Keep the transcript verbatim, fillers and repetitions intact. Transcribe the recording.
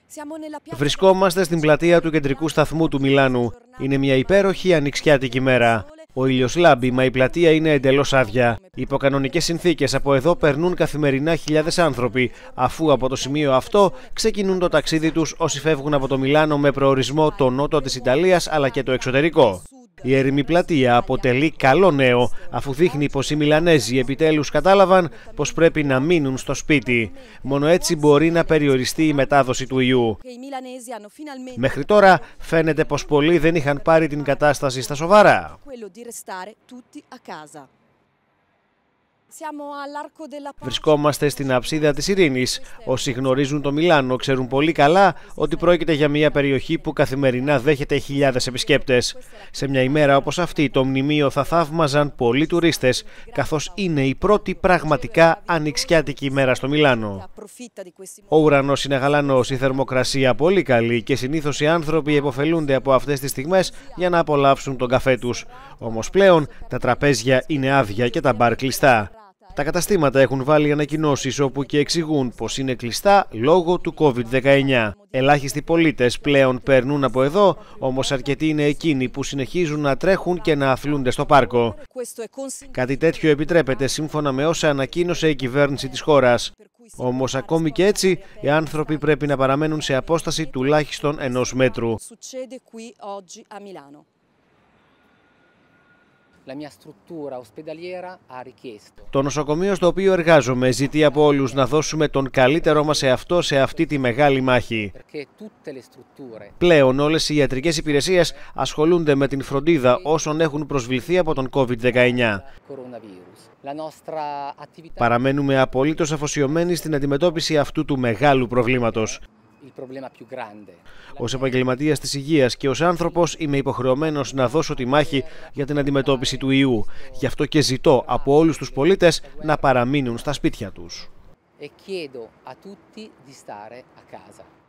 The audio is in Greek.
Βρισκόμαστε στην πλατεία του κεντρικού σταθμού του Μιλάνου. Είναι μια υπέροχη ανοιξιάτικη μέρα. Ο ήλιος λάμπει, μα η πλατεία είναι εντελώς άδεια. Υπό κανονικές συνθήκες από εδώ περνούν καθημερινά χιλιάδες άνθρωποι, αφού από το σημείο αυτό ξεκινούν το ταξίδι τους όσοι φεύγουν από το Μιλάνο με προορισμό το νότο της Ιταλίας αλλά και το εξωτερικό. Η έρημη πλατεία αποτελεί καλό νέο, αφού δείχνει πως οι Μιλανέζοι επιτέλους κατάλαβαν πως πρέπει να μείνουν στο σπίτι. Μόνο έτσι μπορεί να περιοριστεί η μετάδοση του ιού. Μέχρι τώρα φαίνεται πως πολλοί δεν είχαν πάρει την κατάσταση στα σοβαρά. Βρισκόμαστε στην Αψίδα της Ειρήνης. Όσοι γνωρίζουν το Μιλάνο ξέρουν πολύ καλά ότι πρόκειται για μια περιοχή που καθημερινά δέχεται χιλιάδες επισκέπτες. Σε μια ημέρα όπως αυτή το μνημείο θα θαύμαζαν πολλοί τουρίστες, καθώς είναι η πρώτη πραγματικά ανοιξιάτικη ημέρα στο Μιλάνο. Ο ουρανός είναι γαλανός, η θερμοκρασία πολύ καλή και συνήθως οι άνθρωποι επωφελούνται από αυτές τις στιγμές για να απολαύσουν τον καφέ τους. Όμως πλέον τα τραπέζια είναι άδεια και τα μπαρ κλειστά. Τα καταστήματα έχουν βάλει ανακοινώσεις όπου και εξηγούν πως είναι κλειστά λόγω του κόβιντ δεκαεννιά. Ελάχιστοι πολίτες πλέον περνούν από εδώ, όμως αρκετοί είναι εκείνοι που συνεχίζουν να τρέχουν και να αθλούνται στο πάρκο. Κάτι τέτοιο επιτρέπεται σύμφωνα με όσα ανακοίνωσε η κυβέρνηση της χώρας. Όμως ακόμη και έτσι οι άνθρωποι πρέπει να παραμένουν σε απόσταση τουλάχιστον ενός μέτρου. Το νοσοκομείο στο οποίο εργάζομαι ζητεί από όλους να δώσουμε τον καλύτερό μας εαυτό σε αυτή τη μεγάλη μάχη. Πλέον όλες οι ιατρικές υπηρεσίες ασχολούνται με την φροντίδα όσων έχουν προσβληθεί από τον κόβιντ δεκαεννιά. Παραμένουμε απολύτως αφοσιωμένοι στην αντιμετώπιση αυτού του μεγάλου προβλήματος. Ως επαγγελματίας της υγείας και ως άνθρωπος είμαι υποχρεωμένος να δώσω τη μάχη για την αντιμετώπιση του ιού. Γι' αυτό και ζητώ από όλους τους πολίτες να παραμείνουν στα σπίτια τους.